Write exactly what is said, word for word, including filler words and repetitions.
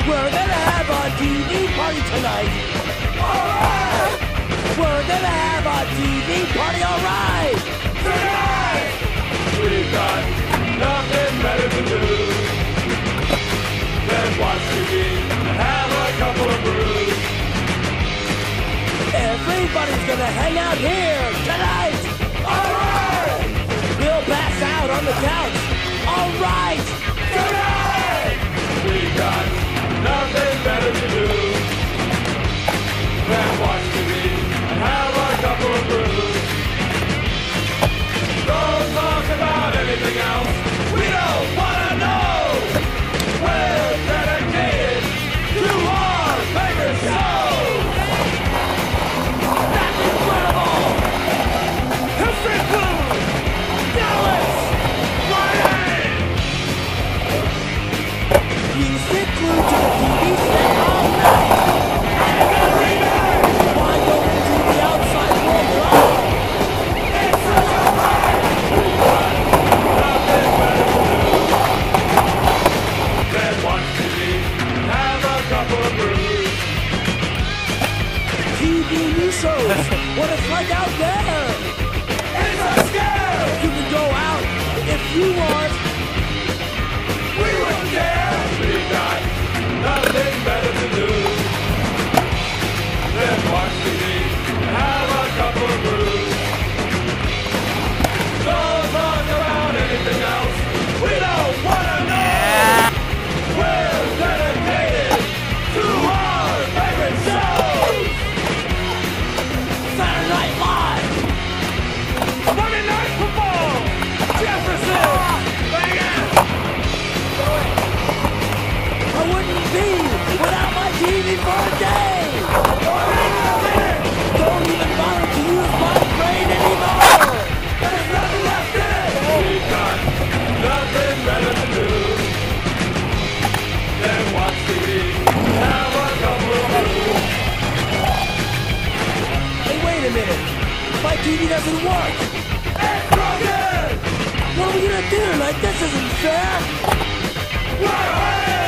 We're gonna have a T V party tonight. Alright! We're gonna have a T V party, alright! Tonight! We've got nothing better to do than watch T V and have a couple of brews. Everybody's gonna hang out here tonight! Alright! We'll pass out on the couch, alright! Tonight! We've got nothing better to do than watch T V and have a couple of brews. Don't talk about anything else. We don't wanna know. We're dedicated to our favorite show. That's incredible! History Clue. Dallas. Friday. You stick glued to the T V set all night! Every night. Why go into the outside world club? It's such a ride. We've got nothing better to do than watch T V and have a couple of brews. T V news shows what it's like out there! It's a scare. You can go out if you want! We wouldn't care. We've got nothing better to do than watch T V and have a couple of brews. Don't talk about anything else. We don't wanna know. We're dedicated to our favorite shows. Saturday Night Live! Monday Night Football. Jefferson. Vegas. I wouldn't be without my T V for a day! Don't even bother to use my brain anymore! There's nothing left in it. We've got nothing better to do than watch T V and have a couple of brews. Hey, wait a minute! My T V doesn't work! It's broken. What are we gonna do? Like, this isn't fair! We're